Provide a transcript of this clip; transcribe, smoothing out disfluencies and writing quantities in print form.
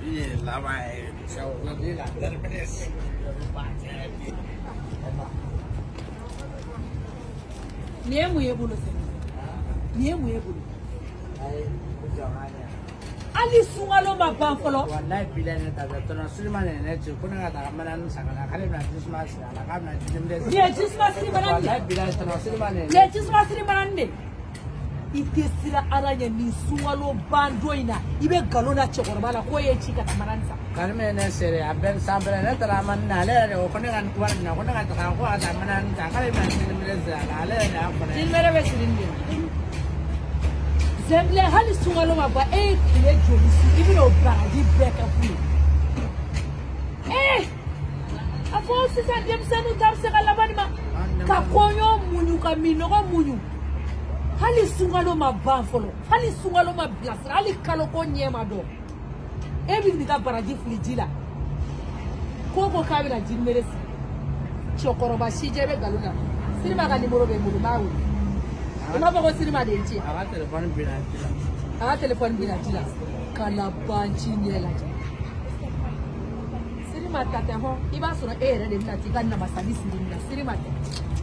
Ali sungalo ma banfolo. Wallahi bilane ta da tono Suleiman ne ce kuna ga da manan sakana kale na Christmas na ka na jimde. Ye Christmas ni manan. Wallahi bilane tono Suleiman ne. Ye Christmas ni manan ne. Ite sira aranya ni sungalo bando ina ibe galona chokoro la ko ye chika tamanansa. Kalme ne sere aben sambre ne tara man na le o kone kan kuar na kone kan ta ko ada manan ta kale na jimde za ale na ko ne. Jimere be sirinde. Zemble hali sungalo maba kile jolisi ibino baraji beka fu afo sisa demsanu tamse kala banima ka konyo munyu ka minoko munyu hali sungalo maba folo hali sungalo mablasra hali kalo ko nyema do ebi ka baraji flijila koko kabila jinmeresi chokoroba shijebe galuna sirima ka nimero be mulu mawu ma ba ko sirima de nchi aga telefon binatila kala banchi nyela sirima tata ho iba sura ere de nati ganna masali sirima